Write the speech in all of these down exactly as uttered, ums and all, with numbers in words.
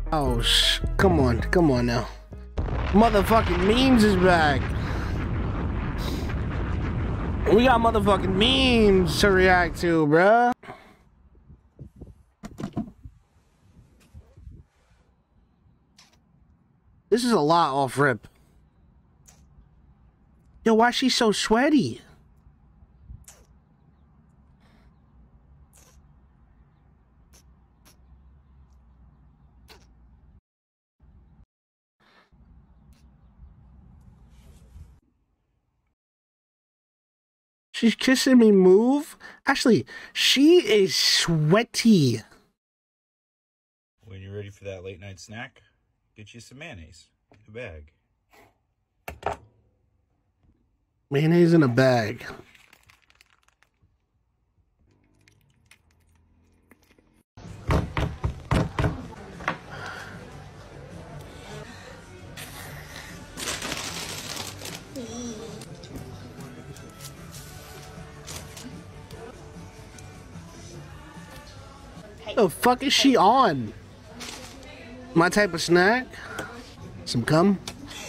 Oh, sh come on, come on now. Motherfucking memes is back. We got motherfucking memes to react to, bruh. This is a lot off rip. Yo, why is she so sweaty? She's kissing me, move. Actually, she is sweaty. When you're ready for that late night snack, get you some mayonnaise in a bag. Mayonnaise in a bag. The fuck is she on? My type of snack? Some cum?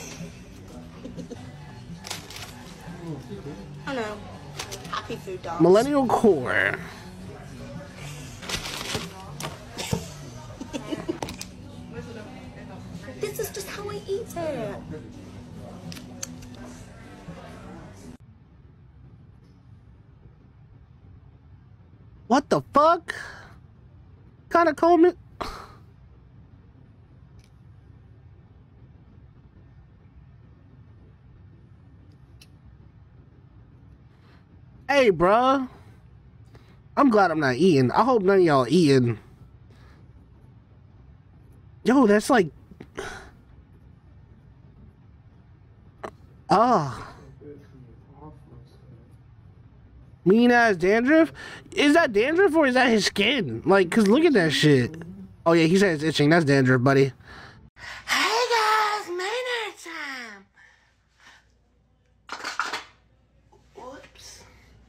I know. Happy food dogs. Millennial core. This is just how I eat it. What the fuck? Kind of comment. Hey, bruh. I'm glad I'm not eating. I hope none of y'all eating. Yo, that's like... Ah. Mean ass dandruff? Is that dandruff or is that his skin? Like, cause look at that shit. Oh yeah, he said it's itching. That's dandruff, buddy. Hey guys, Maynard time. Whoops.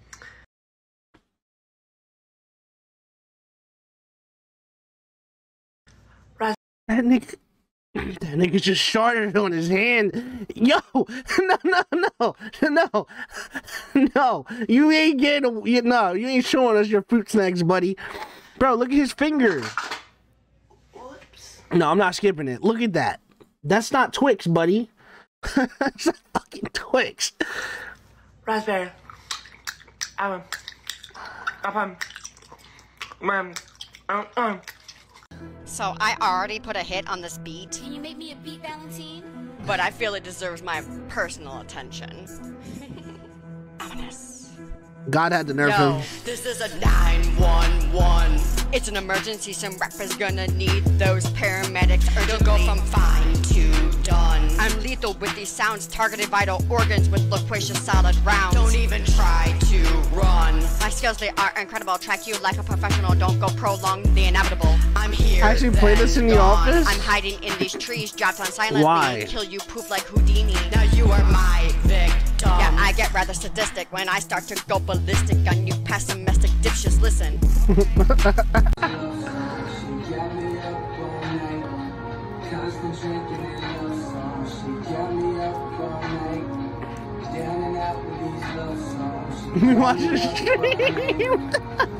That nigga, that nigga just started on his hand. Yo, no, no, no, no, no. You ain't getting, you, no, you ain't showing us your fruit snacks, buddy. Bro, look at his finger. Whoops. No, I'm not skipping it. Look at that. That's not Twix, buddy. That's not fucking Twix. Raspberry. Um. Um. Um. Um. Um. So I already put a hit on this beat. Can you make me a beat, Valentine? But I feel it deserves my personal attention. Ominous. God had to nerf Yo, him. this is a nine one one. It's an emergency. Some rappers gonna need those paramedics urgently. Go from fine to done. I'm lethal with these sounds, targeted vital organs with loquacious solid rounds. Don't even try to run. My skills, they are incredible. Track you like a professional. Don't go prolong the inevitable. I'm here. I actually play this in the gone. office. I'm hiding in these trees, dropped on silently. Why? Kill you poop like Houdini. Now you are my victim. Yeah, I get rather sadistic when I start to go ballistic on you pessimistic dipshits. Listen. Watch the stream.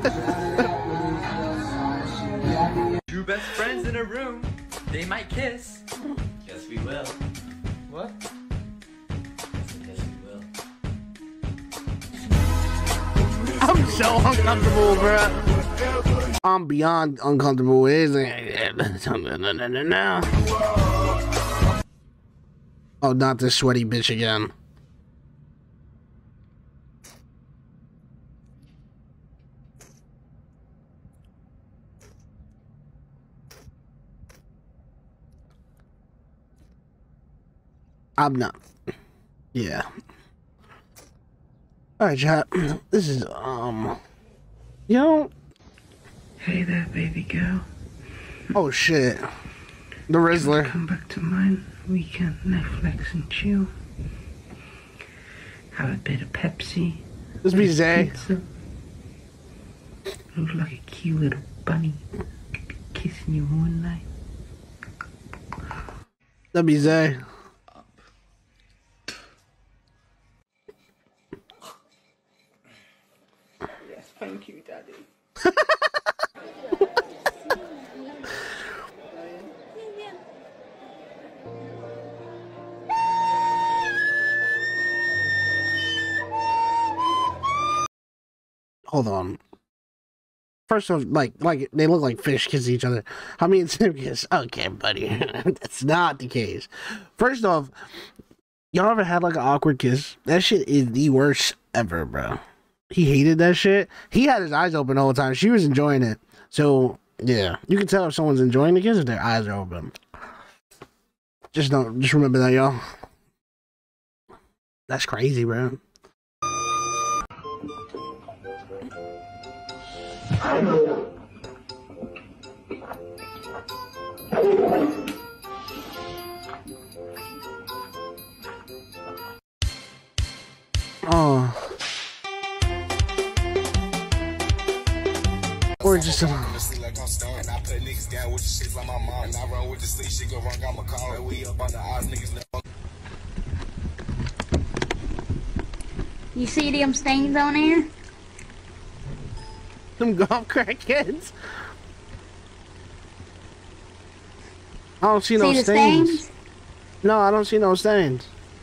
Two best friends in a room. They might kiss. Yes, we will. What? Yes, we will. I'm so uncomfortable, bro. I'm beyond uncomfortable. Is oh, not this sweaty bitch again. I'm not. Yeah. Alright, chat. This is, um... Yo. Hey there, baby girl. Oh, shit. The Rizzler. Come back to mine. We can Netflix and chill. Have a bit of Pepsi. This be Zay. Pizza. Look like a cute little bunny. Kissing you one night. That'd be Zay. Yes, thank you, Daddy. Hold on. First of like, like they look like fish kiss each other. How many and Tim kiss? Okay, buddy, that's not the case. First off, y'all ever had like an awkward kiss? That shit is the worst ever, bro. He hated that shit. He had his eyes open the whole time. She was enjoying it. So yeah, you can tell if someone's enjoying the kiss if their eyes are open. Just don't. Just remember that, y'all. That's crazy, bro. Oh. Or just a... You see them stains on there? Them golf crackheads. I don't see, see no stains. stains. No, I don't see no stains.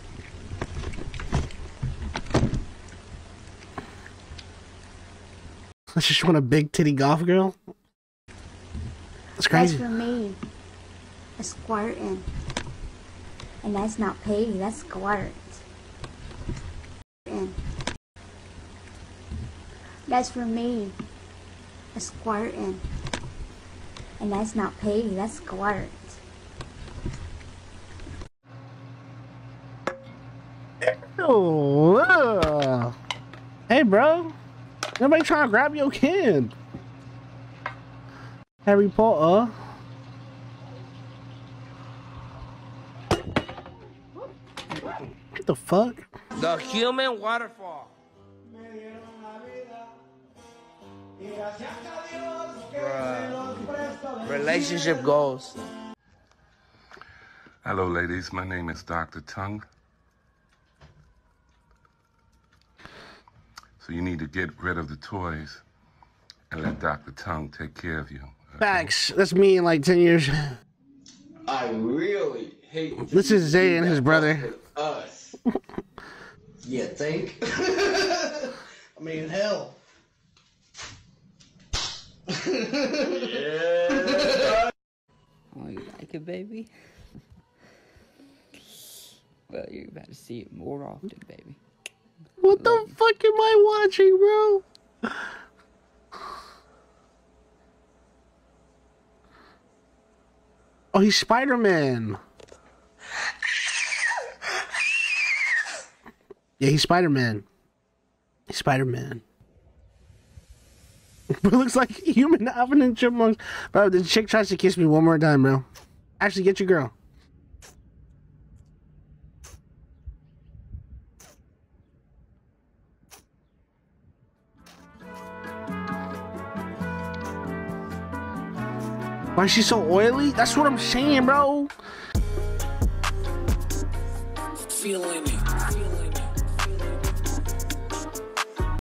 I just want a big titty golf girl. That's crazy. That's for me. A squirting. And that's not pay, that's squirt. That's for me. A squirting. And that's not pay, that's squirt. Oh, uh. Hey, bro. Nobody trying to grab your kid. Harry Potter. What the fuck? The human waterfall. Bruh. Relationship goals. Hello, ladies. My name is Doctor Tongue. So you need to get rid of the toys and let Doctor Tongue take care of you. Okay? Facts. That's me in like ten years. I really hate this is Zay and his brother. Us. You think? I mean, hell. Yeah. Oh, you like it, baby? Well, you're about to see it more often, baby. What the Love fuck am I watching, bro? Oh, he's Spider-Man. Yeah, he's Spider-Man. He's Spider-Man. It looks like human Alvin and Chipmunks. Bro, the chick tries to kiss me one more time, bro. Actually, get your girl. Why is she so oily? That's what I'm saying, bro. Feeling